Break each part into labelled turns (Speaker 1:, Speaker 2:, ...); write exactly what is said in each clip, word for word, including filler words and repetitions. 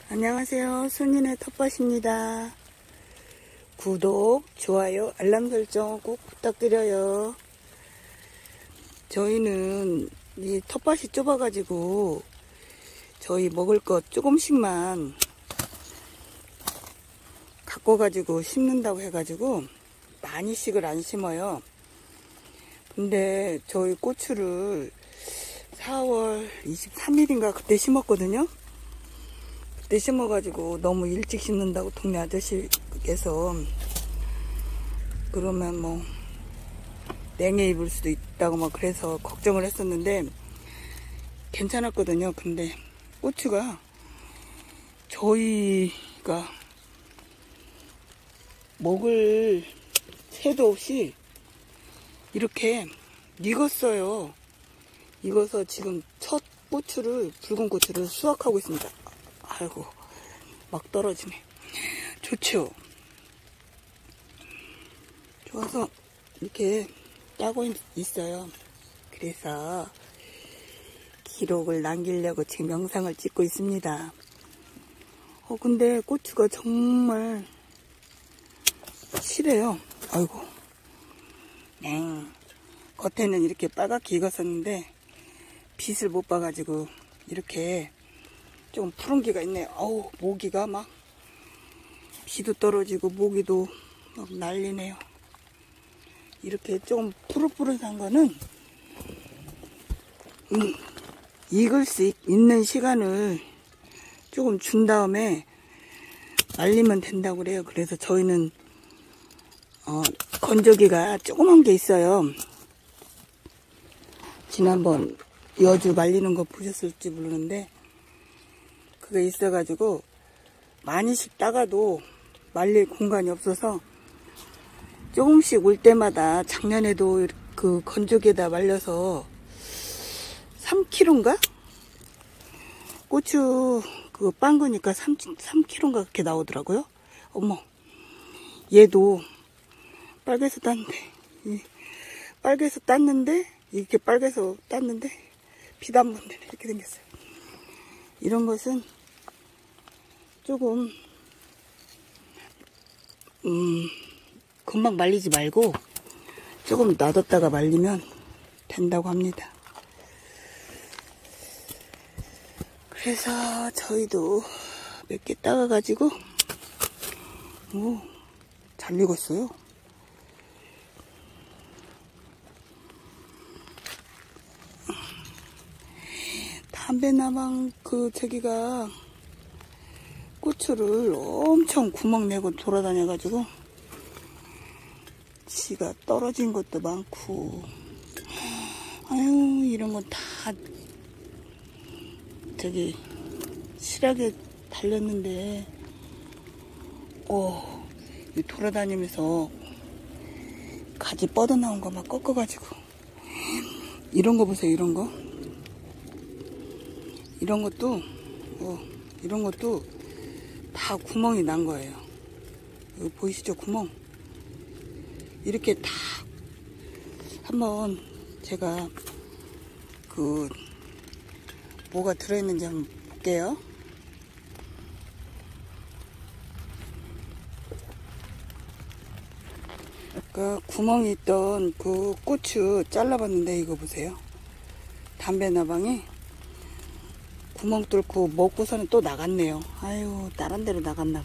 Speaker 1: 안녕하세요. 순이네 텃밭입니다. 구독, 좋아요, 알람 설정 꼭 부탁드려요. 저희는 이 텃밭이 좁아가지고 저희 먹을 것 조금씩만 갖고 가지고 심는다고 해가지고 많이씩을 안 심어요. 근데 저희 고추를 사월 이십삼일인가 그때 심었거든요. 그때 심어가지고 너무 일찍 심는다고 동네 아저씨께서 그러면 뭐 냉해 입을 수도 있다고 막 그래서 걱정을 했었는데 괜찮았거든요. 근데 고추가 저희가 먹을 새도 없이 이렇게 익었어요. 익어서 지금 첫 고추를, 붉은 고추를 수확하고 있습니다. 아이고, 막 떨어지네. 좋죠? 좋아서 이렇게 따고 있어요. 그래서 기록을 남기려고 지금 영상을 찍고 있습니다. 어, 근데 고추가 정말 실해요. 아이고. 네. 겉에는 이렇게 빨갛게 익었었는데 빛을 못 봐가지고 이렇게 좀 푸른기가 있네요. 어우, 모기가 막 비도 떨어지고 모기도 막 난리네요. 이렇게 좀 푸릇푸릇한 거는 음, 익을 수 있는 시간을 조금 준 다음에 말리면 된다고 그래요. 그래서 저희는 어, 건조기가 조그만 게 있어요. 지난번 여주 말리는 거 보셨을지 모르는데 그게 있어가지고 많이씩 따가도 말릴 공간이 없어서 조금씩 올 때마다 작년에도 그 건조기에다 말려서 삼 킬로그램인가? 고추 그거 빤 거니까 삼 킬로그램인가 그렇게 나오더라고요. 어머, 얘도 빨개서 땄는데 빨개서 땄는데 이렇게 빨개서 땄는데 비도 안 본데 이렇게 생겼어요. 이런 것은 조금 음 금방 말리지 말고 조금 놔뒀다가 말리면 된다고 합니다. 그래서 저희도 몇 개 따가가지고 오, 잘 익었어요. 담배나방 그 저기가 고추를 엄청 구멍 내고 돌아다녀가지고 지가 떨어진 것도 많고 아유 이런 건 다 저기 실하게 달렸는데 어 돌아다니면서 가지 뻗어나온 거 막 꺾어가지고 이런 거 보세요. 이런 거 이런 것도 어, 이런 것도 다 구멍이 난 거예요. 여기 보이시죠? 구멍. 이렇게 다 한번 제가 그 뭐가 들어있는지 한번 볼게요. 아까 구멍이 있던 그 고추 잘라봤는데 이거 보세요. 담배나방이 구멍 뚫고 먹고서는 또 나갔네요. 아유, 다른 데로 나갔나봐.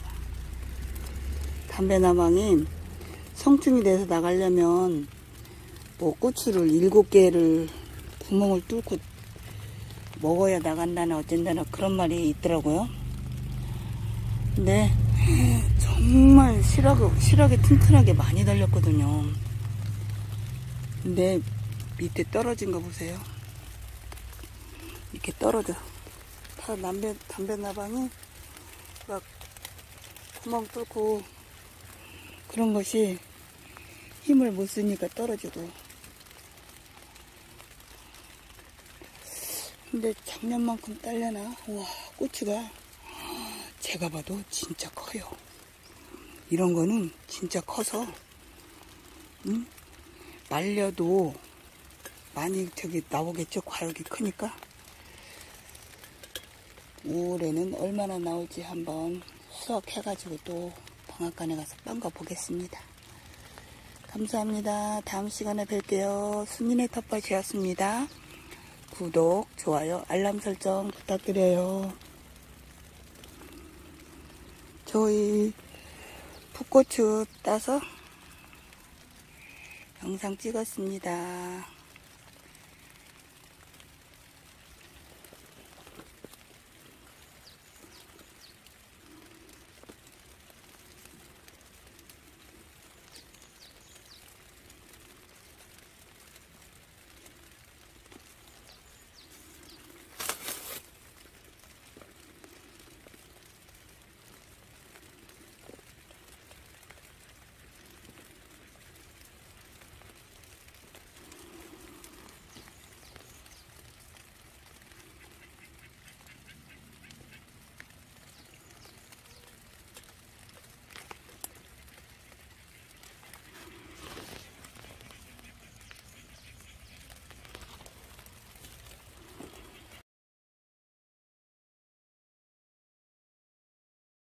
Speaker 1: 담배나방이 성충이 돼서 나가려면 뭐 고추를 일곱 개를 구멍을 뚫고 먹어야 나간다나 어쩐다나 그런 말이 있더라고요. 근데 정말 실하게, 실하게 튼튼하게 많이 달렸거든요. 근데 밑에 떨어진 거 보세요. 이렇게 떨어져. 다 담배, 담배나방이 막 구멍 뚫고 그런 것이 힘을 못 쓰니까 떨어지고. 근데 작년만큼 딸려나? 와, 고추가 제가 봐도 진짜 커요. 이런 거는 진짜 커서 음? 말려도 많이 저기 나오겠죠. 과육이 크니까. 올해는 얼마나 나올지 한번 수확해가지고 또 방앗간에 가서 빵거 보겠습니다. 감사합니다. 다음 시간에 뵐게요. 순이네 텃밭이었습니다. 구독, 좋아요, 알람 설정 부탁드려요. 저희 풋고추 따서 영상 찍었습니다.